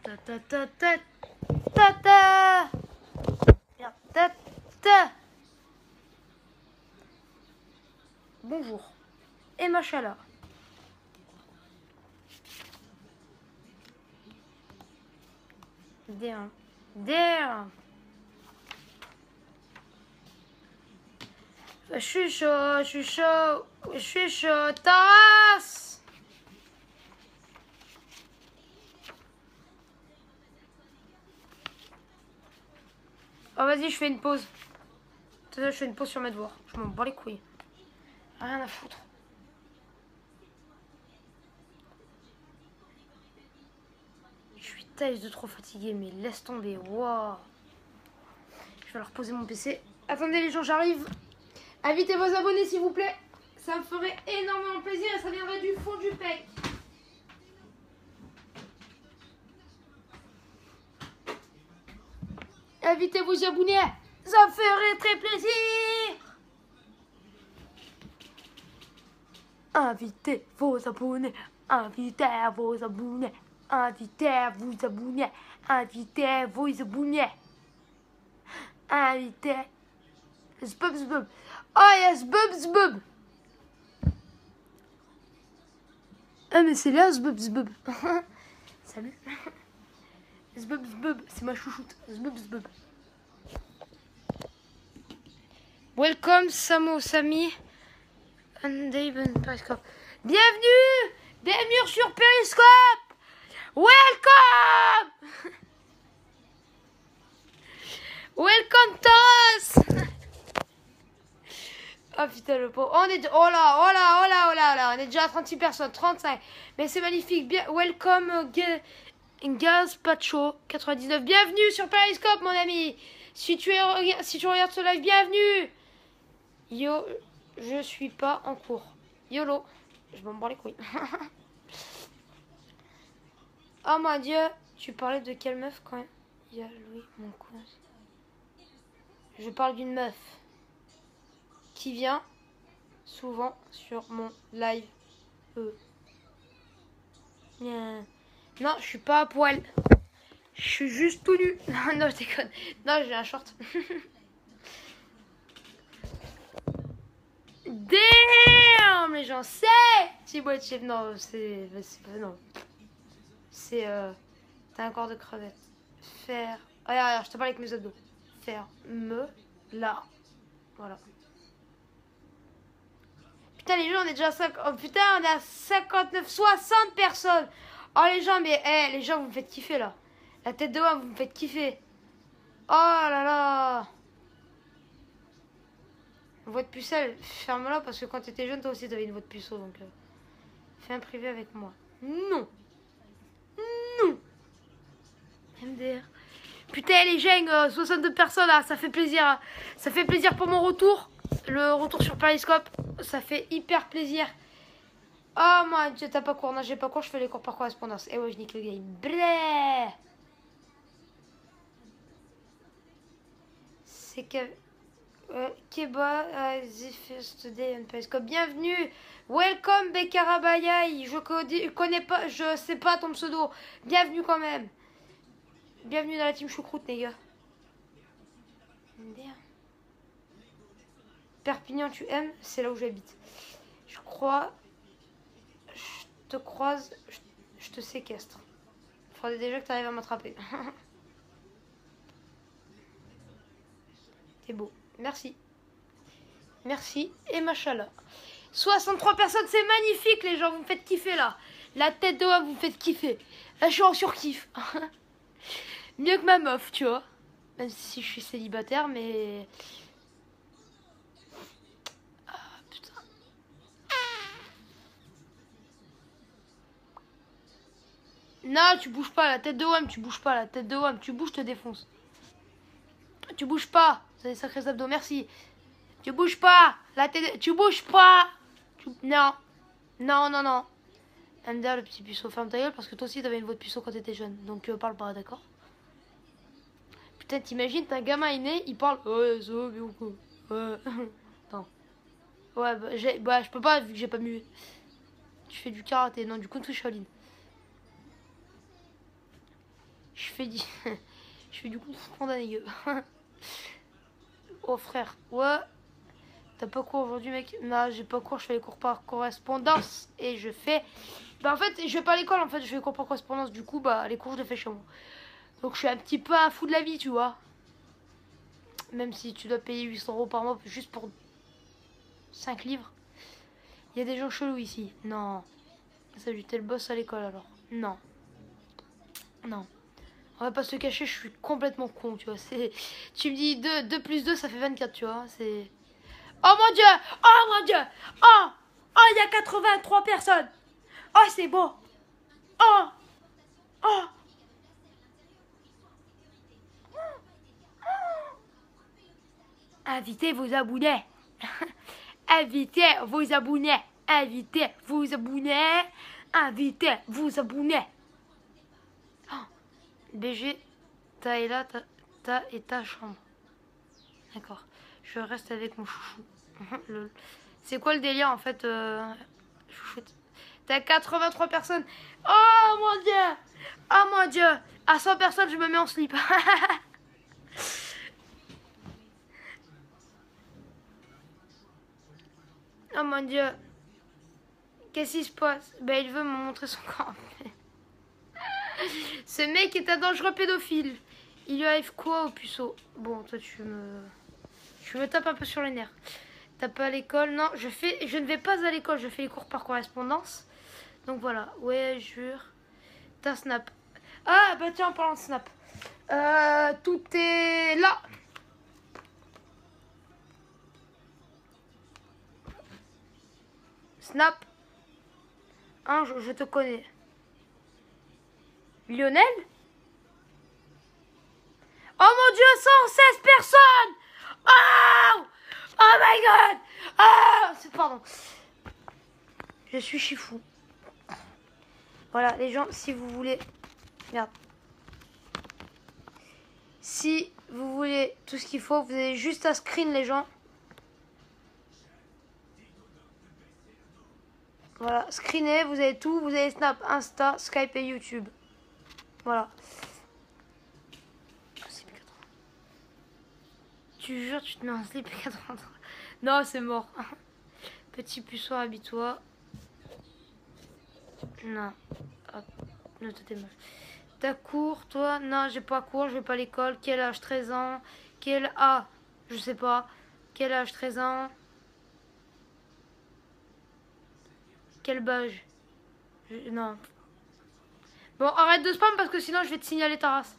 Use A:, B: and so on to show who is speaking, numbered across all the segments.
A: Ta ta ta ta ta ta. Merde, ta ta. Bonjour. Et machallah. Damn. Damn. Je suis chaud, je suis chaud, je suis chaud, Taras. Oh vas-y, je fais une pause. Je fais une pause sur mes devoirs. Je m'en bats les couilles. Rien à foutre. Je suis taille de trop fatigué, mais laisse tomber. Wow. Je vais leur poser mon PC. Attendez les gens, j'arrive. Invitez vos abonnés s'il vous plaît. Ça me ferait énormément plaisir et ça viendrait du fond du pec. Invitez vos abonnés. Ça me ferait très plaisir. Invitez vos abonnés. Invitez vos abonnés. Invitez vos abonnés. Invitez vos abonnés. Invitez. Zbub zbub. Oh yes, zbub zbub. Ah mais c'est là zbub zbub. Salut. Zbub zbub, c'est ma chouchoute. Zbub zbub. Welcome Samo Sami. And David Periscope. Bienvenue. Bienvenue sur Periscope. Welcome. Welcome Taras. Oh putain le pauvre. On est... Oh là, oh là, oh là, oh là, oh là. On est déjà à 36 personnes, 35. Mais c'est magnifique. Bien... Welcome Gazpacho 99. Bienvenue sur Periscope mon ami. Si tu regardes ce live, bienvenue. Yo, je suis pas en cours. YOLO. Je m'en bats les couilles. Oh mon dieu. Tu parlais de quelle meuf quand même? Il y a Louis, mon cousin. Je parle d'une meuf qui vient souvent sur mon live. Non, je suis pas à poil. Je suis juste tout nu. Non, je déconne. Non, j'ai un short. Damn, les gens, c'est Thibaut Chef. Non, c'est non. C'est t'as un corps de crevette. Faire. Regarde, je te parle avec mes abdos. Faire me là. Voilà. Putain, les gens, on est déjà à 5... Oh putain, on est à 59, 60 personnes. Oh les gens, mais les gens, vous me faites kiffer là. La tête de homme, vous me faites kiffer. Oh là là. Voix de pucelle, ferme-la parce que quand tu étais jeune, toi aussi, t'avais une voix de puceau. Donc, fais un privé avec moi. Non. Non. MDR. Putain, les gens, 62 personnes là, ça fait plaisir. Ça fait plaisir pour mon retour. Le retour sur Periscope, ça fait hyper plaisir. Oh mon dieu, t'as pas cours. Non, j'ai pas cours, je fais les cours par correspondance. Et ouais, je nique le game. Bleh. C'est que... Keba, the first day on Periscope. Bienvenue. Welcome Bekarabayai. Je connais pas, je sais pas ton pseudo. Bienvenue quand même. Bienvenue dans la team choucroute, les gars. Perpignan, tu aimes? C'est là où j'habite. Je crois... Je te croise, je te séquestre. Il faudrait déjà que tu arrives à m'attraper. T'es beau. Merci. Merci. Et machallah. 63 personnes, c'est magnifique, les gens. Vous me faites kiffer, là. La tête de homme, vous me faites kiffer. Là, je suis en surkiff. Mieux que ma meuf, tu vois. Même si je suis célibataire, mais... Non, tu bouges pas, la tête de WAM, tu bouges pas, la tête de WAM, tu bouges, je te défonce. Tu bouges pas, c'est des sacrés abdos, merci. Tu bouges pas, la tête, tu bouges pas. Non, non, non, non. MDR, le petit puceau, ferme ta gueule parce que toi aussi t'avais une voix de puceau quand t'étais jeune. Donc parle pas, d'accord? Putain, t'imagines, t'as un gamin inné, il parle. Ouais, ça va bien quoi. Ouais. Non. Ouais, bah, je peux pas vu que j'ai pas mué. Tu fais du karaté, non, du kung fu Shaolin. Je fais du... je fais du coup condamné. Oh frère, ouais. T'as pas cours aujourd'hui mec? Non, j'ai pas cours, je fais les cours par correspondance. Et je fais... Bah en fait, je vais pas à l'école en fait, je fais les cours par correspondance. Du coup, bah les cours je les fais chez moi. Donc je suis un petit peu un fou de la vie, tu vois. Même si tu dois payer 800 € par mois juste pour 5 livres. Il y a des gens chelous ici. Non. Salut, t'es le boss à l'école alors. Non. Non. On va pas se cacher, je suis complètement con, tu vois. Tu me dis 2 plus 2, ça fait 24, tu vois. C'est... Oh mon Dieu! Oh mon Dieu! Oh! Oh, il y a 83 personnes! Oh, c'est beau! Oh! Oh! Invitez vos abonnés! Invitez vos abonnés! Invitez vos abonnés! Invitez vos abonnés! Oh. BG, ta et là, ta et ta chambre. D'accord. Je reste avec mon chouchou. C'est quoi le délire en fait chouchoute. T'as 83 personnes. Oh mon Dieu! Oh mon Dieu! À 100 personnes, je me mets en slip. Oh mon Dieu! Qu'est-ce qui se passe? Ben, il veut me montrer son corps. Ce mec est un dangereux pédophile. Il lui arrive quoi au puceau? Bon, toi, tu me tapes un peu sur les nerfs. T'as pas à l'école? Non, je ne vais pas à l'école. Je fais les cours par correspondance. Donc voilà. Ouais, jure. T'as Snap. Ah, bah tiens, en parlant de Snap. Tout est là. Snap. Hein, je te connais. Lionel? Oh mon Dieu, 116 personnes! Oh! Oh my god! Oh! Pardon. Je suis chifou. Voilà, les gens, si vous voulez... Merde. Si vous voulez tout ce qu'il faut, vous avez juste à screen, les gens. Voilà, screenez, vous avez tout. Vous avez Snap, Insta, Skype et YouTube. Voilà. Tu jures, tu te mets en slip 83. Non, c'est mort. Petit puceau, habille-toi. Non. Hop. Non, toi, t'es moche. T'as cours, toi? Non, j'ai pas cours, je vais pas à l'école. Quel âge? 13 ans. Quel... Ah, je sais pas. Quel âge? 13 ans. Quel badge? Non. Bon, arrête de spam parce que sinon je vais te signaler ta race.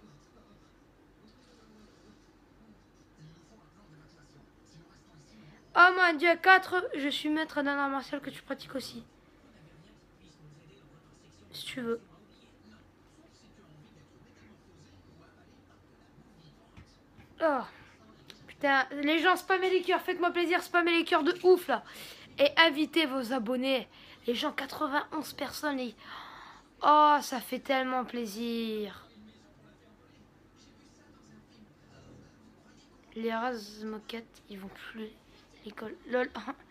A: Oh mon Dieu, 4. Je suis maître d'un art martial que tu pratiques aussi. Si tu veux. Oh. Putain, les gens, spammez les cœurs. Faites-moi plaisir, spammez les cœurs de ouf là. Et invitez vos abonnés. Les gens, 91 personnes. Oh, ça fait tellement plaisir. Les races moquettes, ils vont plus à l'école. Lol.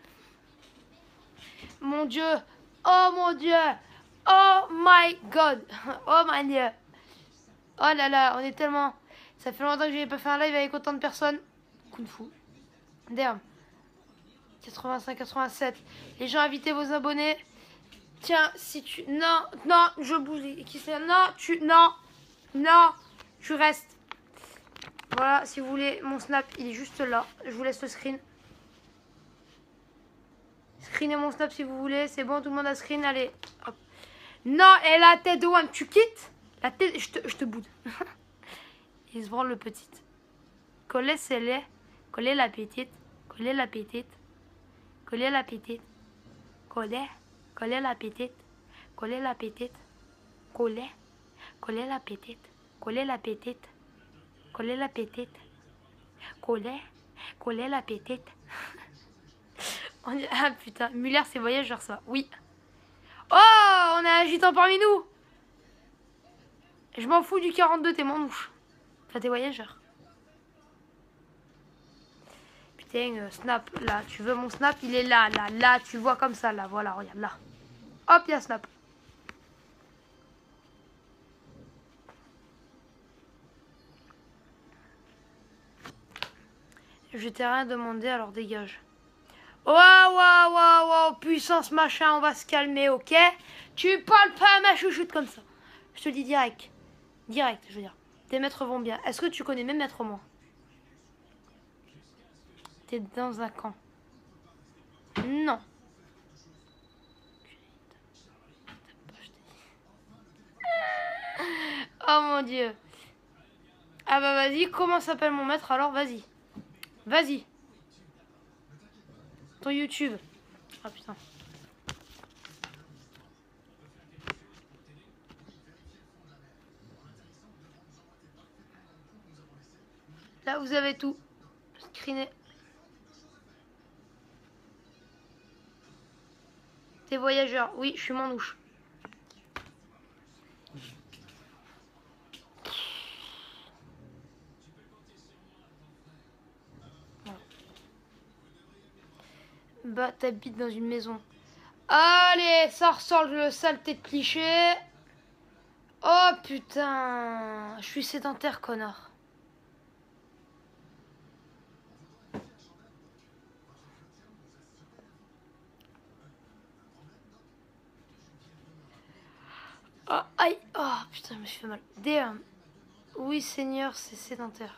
A: Mon Dieu. Oh mon Dieu. Oh my god. Oh my Dieu. Oh là là, on est tellement... Ça fait longtemps que je n'ai pas fait un live avec autant de personnes. Kung Fu. Damn. 85, 87. Les gens, invitez vos abonnés. Tiens, si tu... Non, non, je bouge. Qui c'est? Non, Non, non, tu restes. Voilà, si vous voulez, mon Snap, il est juste là. Je vous laisse le screen. Screenez mon Snap si vous voulez. C'est bon, tout le monde a screen. Allez, hop. Non, et la tête de Wam, tu quittes? La tête, je te boude. Il se branle le petit. Collez celle-là. Collez la petite. Collez la petite. Collez la petite. Collez. Collez la petite. Collez la petite. Collez. Collez la petite. Collez la petite. Collez la petite. Collez. Collez la petite. Ah putain, Muller c'est voyageur ça. Oui. Oh, on a un gitan parmi nous. Je m'en fous du 42, t'es mon ouche. Enfin, t'es voyageur. Putain, Snap, là, tu veux mon Snap? Il est là, là, tu vois comme ça, là, voilà, regarde, là. Hop, il y a Snap. Je t'ai rien demandé, alors dégage. Waouh, puissance machin, on va se calmer, ok? Tu parles pas à ma chouchoute comme ça. Je te dis direct. Direct, je veux dire. Tes maîtres vont bien. Est-ce que tu connais mes maîtres, moi? T'es dans un camp. Non. Oh mon Dieu. Ah bah vas-y, comment s'appelle mon maître alors? Vas-y. Vas-y. Ton YouTube. Ah putain. Là, vous avez tout. Screené. T'es voyageur. Oui, je suis Manouche. Bah, t'habites dans une maison. Allez, ça ressort le saleté de cliché. Oh putain. Je suis sédentaire, connard. Oh, aïe. Oh putain, je me suis fait mal. Damn. Oui, Seigneur, c'est sédentaire.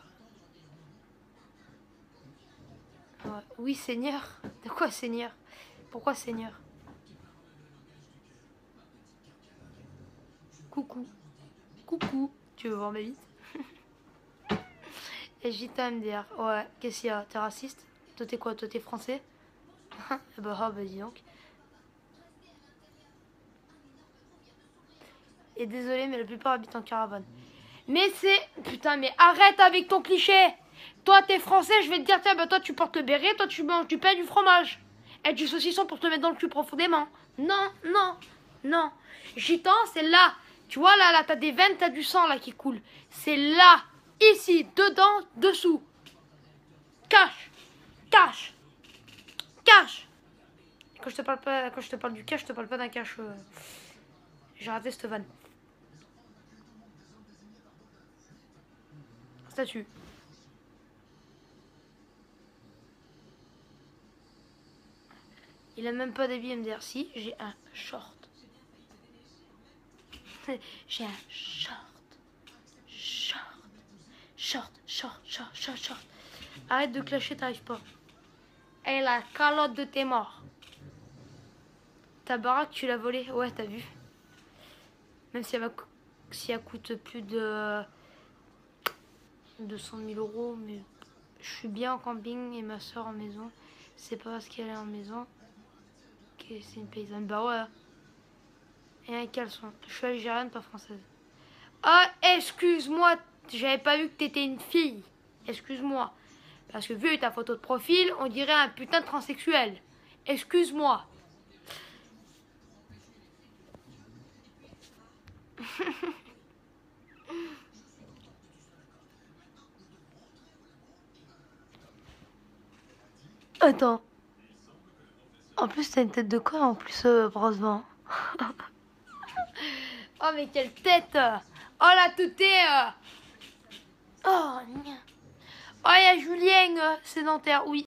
A: Ouais. Oui, Seigneur. De quoi, Seigneur? Pourquoi, Seigneur? Coucou. Coucou. Tu veux voir ma bite? Et JTA MDR. Ouais, qu'est-ce qu'il y a? T'es raciste? Toi, t'es quoi? Toi, t'es français? Bah, dis donc. Et désolé, mais la plupart habitent en caravane. Mais c'est... Putain, mais arrête avec ton cliché. Toi, t'es français, je vais te dire, tiens, bah toi, tu portes le béret, toi, tu manges du pain et du fromage. Et du saucisson pour te mettre dans le cul profondément. Non, non, non. Gitan, c'est là. Tu vois, là, t'as des veines, t'as du sang, là, qui coule. C'est là, ici, dedans, dessous. Cache, cache, cache. Quand je te parle pas, quand je te parle du cache, je te parle pas d'un cache. J'ai raté cette vanne. Statue. Il a même pas d'habit MDR. Si, j'ai un short. J'ai un short. Short. Arrête de clasher, t'arrives pas. Et la calotte de tes morts. Ta baraque, tu l'as volée. Ouais, t'as vu. Même si elle coûte plus de 200 000 €. Mais je suis bien en camping et ma soeur en maison. C'est pas parce qu'elle est en maison que c'est une paysanne. Bah ouais. Et un caleçon. Je suis algérienne, pas française. Ah, excuse-moi. J'avais pas vu que t'étais une fille. Excuse-moi. Parce que vu ta photo de profil, on dirait un putain de transsexuel. Excuse-moi. Attends. En plus, t'as une tête de quoi en plus, brossement. Oh, mais quelle tête. Oh, la teuté. Oh, il y a Julien, sédentaire, oui.